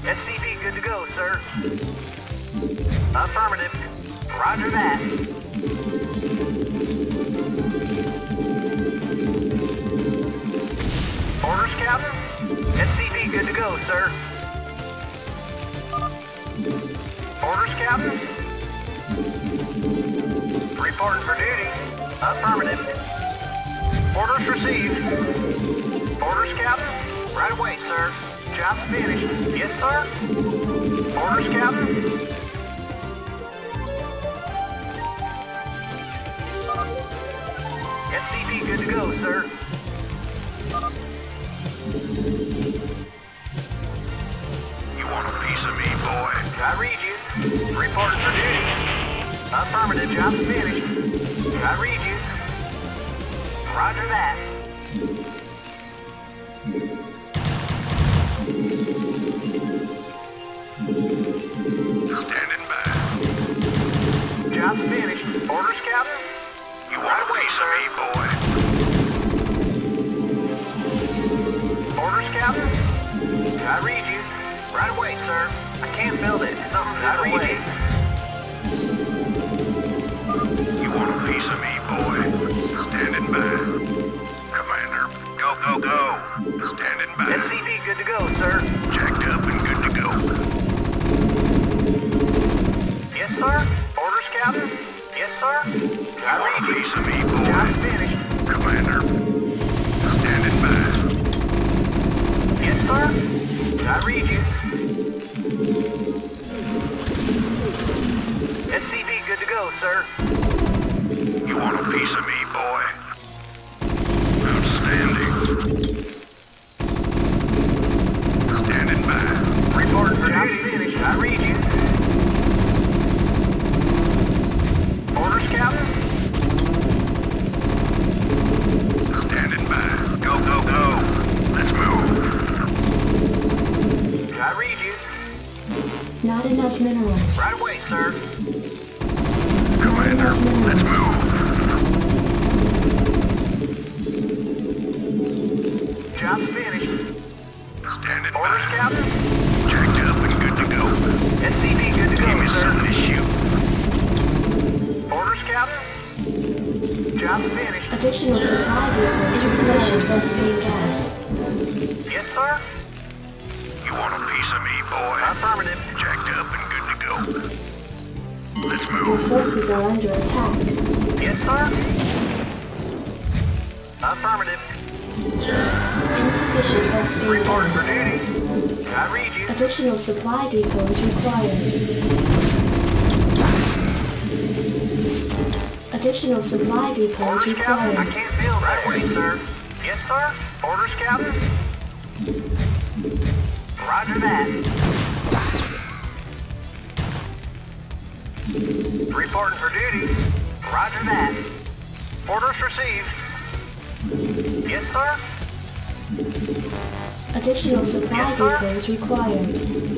SCV good to go, sir. Affirmative. Roger that. Orders, Captain? SCV good to go, sir. Orders, Captain? Reporting for duty. Affirmative. Orders received. Orders, Captain? Right away, sir. Job's finished. Yes, sir. Orders, Captain? SCV good to go, sir. You want a piece of me, boy? I read you. Reporting for duty. Affirmative, job's finished. I read you. Roger that. Standing by. Job's finished. Orders, Captain? You want a piece of me, boy? Orders, Captain? I read you. Right away, sir. I can't build it. Something's in the way. You want a piece of me, boy? Standing by. Commander, go, go, go. Standing by. SCV good to go, sir. Jacked up and good to go. Yes, sir. Orders, Captain? Yes, sir. I You want a read you. piece of me, boy? Job's finished. Commander, standing by. Yes, sir. I read you. SCV good to go, sir. You want a piece of me, boy? Outstanding. Standing by. Reporting for duty. Finished. I read you. Orders, Captain? Standing by. Go, go, go. Let's move. I read you. Not enough minerals. Right away, sir. Commander, let's move. Job's finished. Standing Orders, by. Captain? Jacked up and good to go. SCV good to Give go, me sir. something to shoot. Orders, Captain? Job's finished. Additional supply depots insufficient for speed gas. Yes, sir. You want a piece of me, boy? Affirmative. Jacked up and good to go. Let's Your move. forces are under attack. Yes, sir. Affirmative. Insufficient for speed Reporting for gas. duty. I read you. Additional supply depots required. Additional supply depots Orders, Captain? I required. can't build right away, sir. Yes, sir. Orders, Captain? Roger that. Reporting for duty. Roger that. Orders received. Yes, sir. Additional supply Yes, sir. depots required.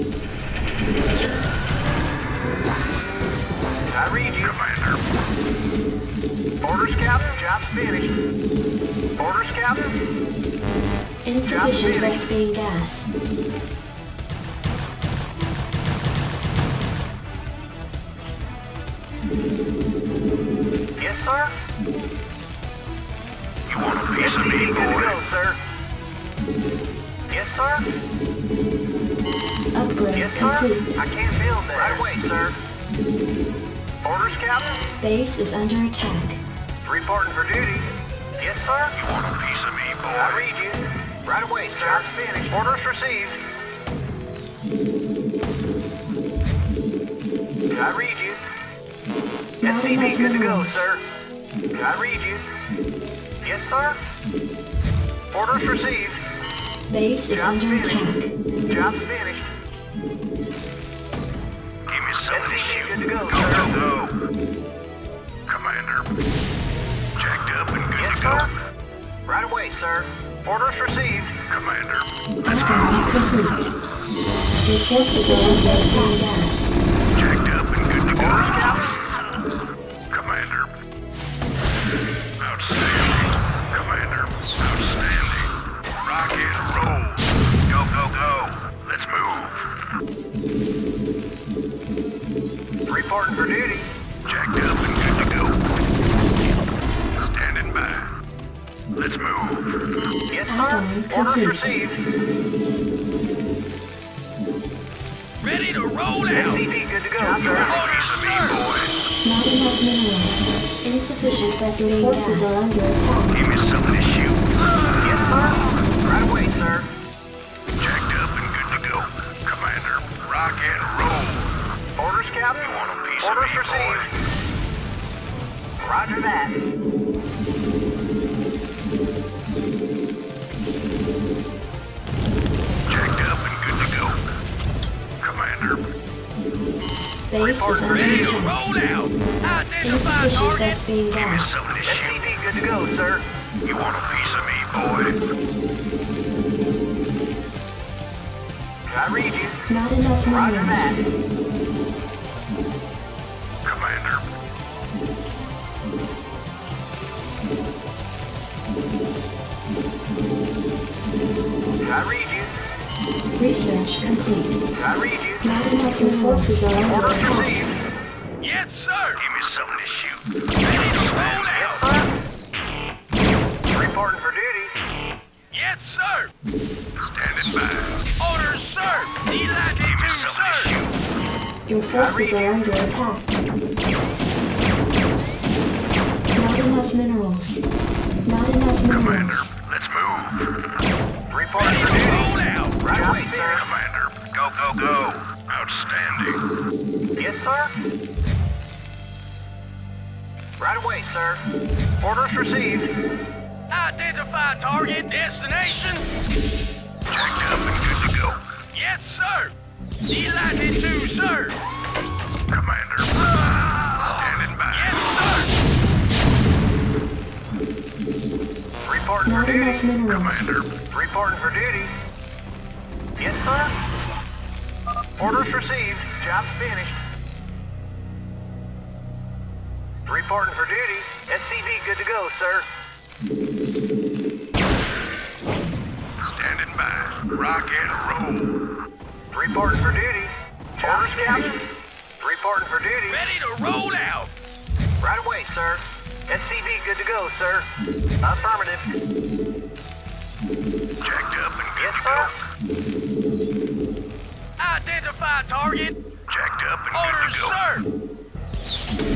I read you. Commander, Orders, Captain. Job's finished. Orders, Captain. Insufficient finished. Vespene gas. Yes, sir. you want a piece of me, SCV good to boy? go, sir. Yes, sir. Upgrade Yes, sir. complete. I can't build that. Right away, sir. Orders, Captain. Base is under attack. Reporting for duty. Yes, sir. You want a piece of me, I boy? read you. Right away, sir. Job's finished. Orders received. I read you. Not SCV enough good to go, minerals. sir. I read you. Yes, sir. Orders received. Base is Job's under finished. attack. Job's finished. Give me something to SCV shoot. good to go, Go, sir. go, go. Commander, jacked up and good Yes, to go. sir. Right away, sir. Orders received. Commander, let's Upgrade move. complete. Your forces are under Vespene gas. Jacked up and good to go. Orders, Captain. Commander, outstanding. Commander, outstanding. Rock and roll. Go, go, go. Let's move. let's move. Yes, Add-on sir. Orders complete. received. Ready to roll out. SCV good to go, sir. Piece of me, boy. Not enough minerals. Insufficient Vespene forces are under attack. Give me something to shoot. Yes, sir. Right away, sir. Jacked up and good to go. Commander, rock and roll. Orders, Captain. You want a piece of Orders me, boy? received. Roger that. Jacked up and good to go. Commander, Base is under Ready to attack. roll out. Identify Insufficient target. Vespene give me gas. something to shoot. SCV good to go, sir. You want a piece of me, boy? I read you. Not enough Roger minerals. that. Commander, I read you. Research complete. I read you. Not enough minerals. Forces are under Orders attack. received. Yes, sir. give me something to shoot. Ready to roll Yes, out. sir. Reporting for duty. Yes, sir. Standing by. Orders, sir. Delighted Give me to, something to sir. shoot. Your forces are under attack. Not enough minerals. Not enough Commander, minerals. let's move. Reporting Ready for to duty. roll out. Right away, sir. Commander, go, go, go. Outstanding. Yes, sir. Right away, sir. Orders received. Identify target destination. Jacked up and good to go. Yes, sir. Delighted to, sir. Commander, standing by. Yes, sir. Reporting for Not duty. enough minerals. Commander, Reporting for duty. Yes, sir. Orders received. Job's finished. Reporting for duty. SCV good to go, sir. standing by. Rock and roll. Reporting for duty. Orders, Captain. Reporting for duty. Ready to roll out. Right away, sir. SCV good to go, sir. Affirmative. Jacked up and good Yes, to sir. go. Identify target. Jacked up and Orders, good to go. sir.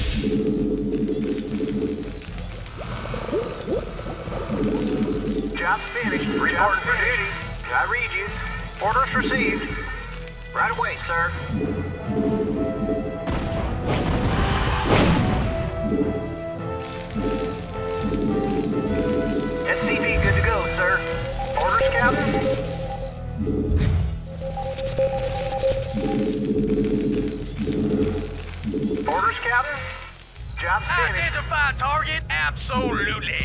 Job's finished. Reporting for duty. I read you. Orders received. Right away, sir. SCV good to go, sir. Orders, Captain. Orders, Captain. Job's finished. Identify target. Absolutely.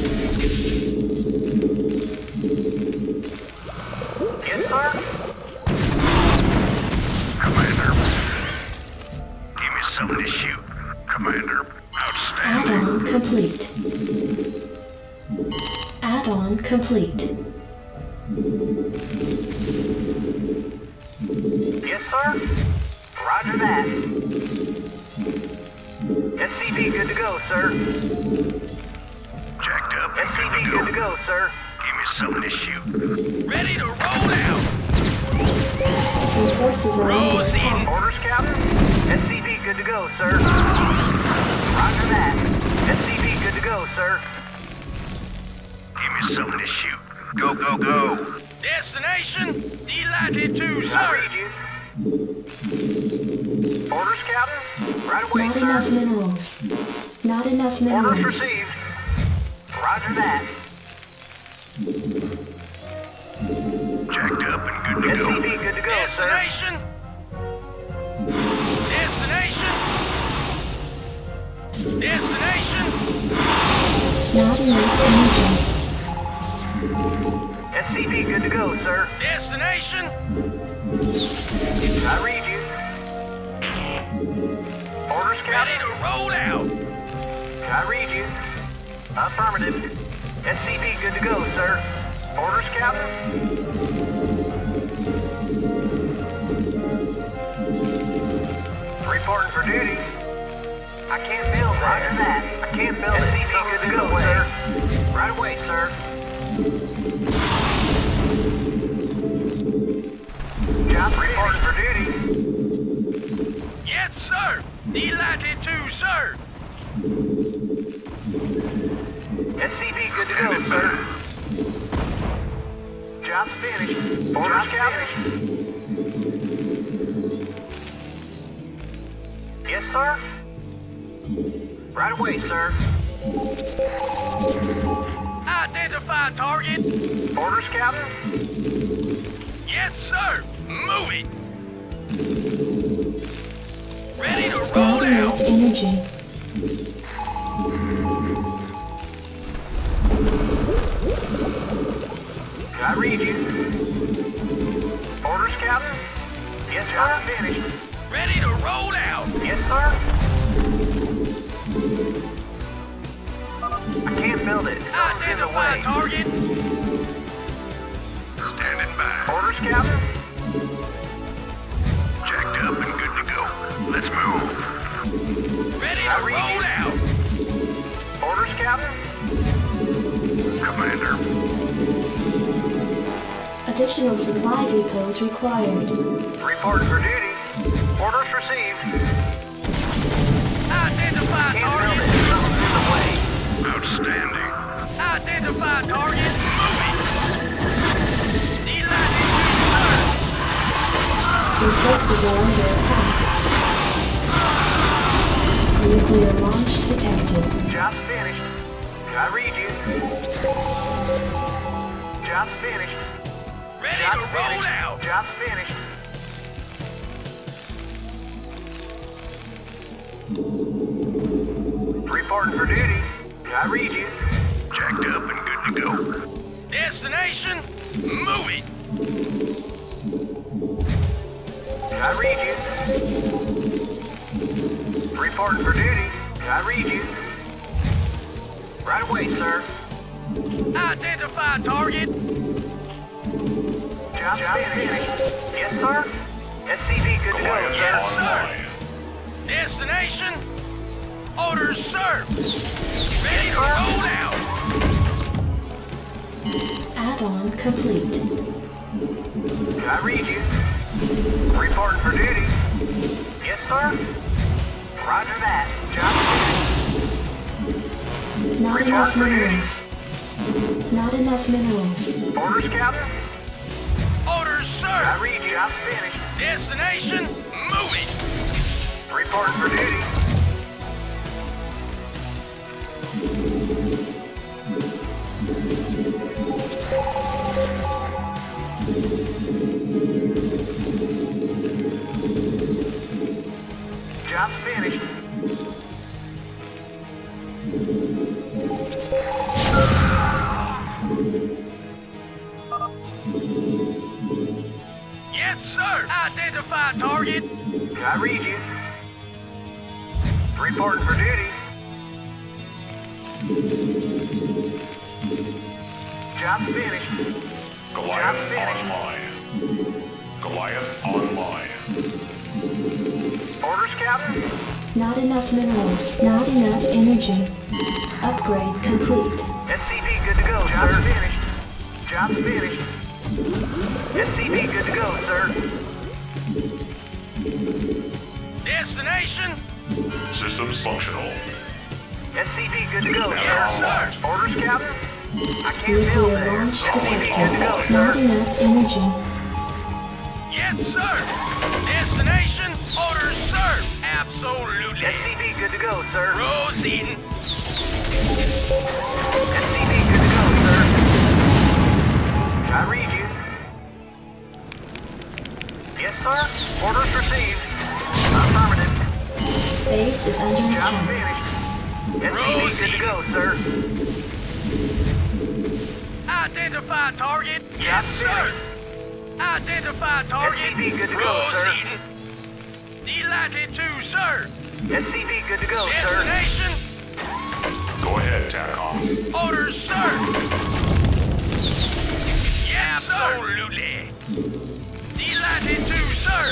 Yes, sir. Commander, give me something to shoot. Commander, outstanding. Add-on complete. Add-on complete. Yes, sir. Roger that. SCV good to go, sir. Jacked up and SCV good good to to go. go, sir. Give me something to shoot. Ready to roll out. Your forces are under Proceed. attack. Orders, Captain. SCV good to go, sir. Roger that. SCV good to go, sir. Give me something to shoot. Go, go, go. Destination. Delighted to, I sir. read you. Orders, Captain. Right away, Not enough sir. minerals. Not enough Orders minerals. received. Roger that. Jacked up and good to go. SCV good to go, sir. Destination. Destination. Destination. Not enough energy. SCV good to go, sir. Destination. I read you. Orders, Ready Captain. to roll out. I read you. Affirmative. SCV good to go, sir. Orders, Captain. Reporting for duty. I can't build that. Roger that. I can't build it. SCV good to go, sir. Right away, sir. sir. Job reporting for duty. Yes, sir. Delighted to, sir. SCV good to go, sir. Job's finished. Orders finished. Yes, sir. Right away, sir. Identify target. Orders, Captain. Yes, sir. Move it. Ready to roll Not enough out. energy. I read you. Orders, Captain. Yes, sir. Finished. Ready to roll out. Yes, sir. I can't build it. Something's in the Identify way. target. Standing by. Orders, Captain. Jacked up and good to go. Let's move. Ready I to read roll you. out. Orders, Captain. Commander. Additional supply depots required. Reporting for duty. Orders received. Identify Can't build target. it. Something's in the way. Outstanding. Identify target. Move it. Delighted to, sir. Your forces are under attack. Nuclear launch detected. Job's finished. I read you. Job's finished. Ready Job's to roll finished. out. Job's finished. Reporting for duty. I read you. Jacked up and good to go. Destination. Move it. I read you. Reporting for duty. I read you. Right away, sir. Identify target. Job's finished. Yes, sir. SCV good to go, Yes, sir. sir. Destination. Orders, sir. Ready to roll out. Add-on complete. I read you. Reporting for duty. Yes, sir. Roger that. Job finished. Not Report enough for duty. minerals. Not enough minerals. Orders, Captain. Orders, I sir. read you. I'm finished. Destination. Move it. Reporting for duty. Job's finished. Yes, sir. Identify target. I read you. Reporting for duty. Job's finished. Goliath Job's finished. online. Goliath online. Orders, Captain. Not enough minerals. Not enough energy. Upgrade complete. SCV good to go, sir. Job's finished. Job's finished. SCV good to go, sir. Destination. Systems functional. SCV good to go, Yes, sir. sir. Orders, Captain. I can't build Nuclear there. launch SCV good to go, detected. sir. Not enough energy. Yes, sir. Destination. Orders, sir. Absolutely. SCV good to go, sir. Proceeding. SCV good to go, sir. I read you. Yes, sir. Orders received. Affirmative. Base is under Job attack. finished. SCV good to go, sir. Identify target. Job Yes, sir. finished. Identify target. SCV good to go, sir. Proceeding. Delighted to, sir. SCV good to go, sir. Destination. Go ahead, TACOM. Orders, sir. Yes, absolutely. Delighted to, sir.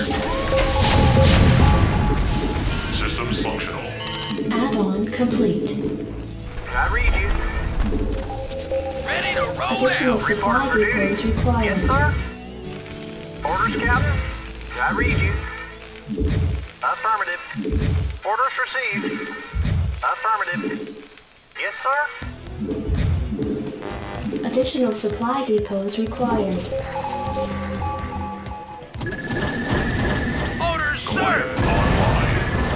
Systems functional. Add-on complete. I read you. Ready to roll Additional out. supply Report for duty. depots Yes, required. sir. Orders, Captain. I read you. Affirmative. Orders received. Affirmative. Yes, sir. Additional supply depots required. Orders, sir. Goliath online.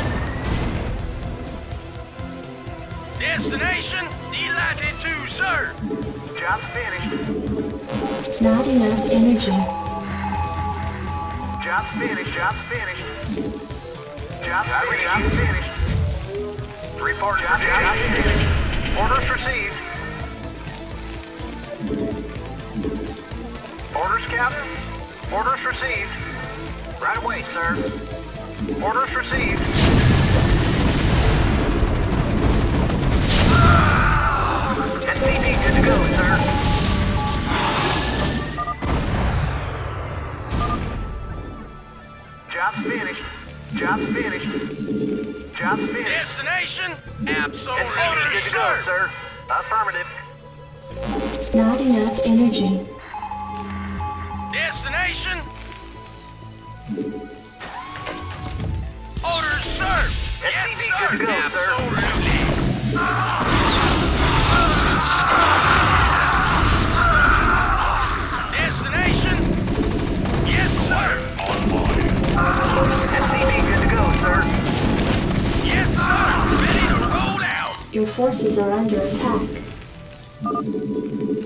Destination D-Latitude, sir. Job's finished. Not enough energy. Job's finished. Job's finished. Job's finished. Report. Job's finished. Orders received. Orders, Captain. Orders received. Right away, sir. Orders received. SCP good to go, sir. Job's finished. Job's finished. Job's finished. Destination Absol. SCP good Orders, to go, sir. sir. Affirmative. Not enough energy. Destination. Orders, sir. Yes, SCP sir. good to go, sir. Absolutely. Destination. Yes, sir. Online. SCP good to go, sir. Yes, sir. Ready to roll out. Your forces are under attack.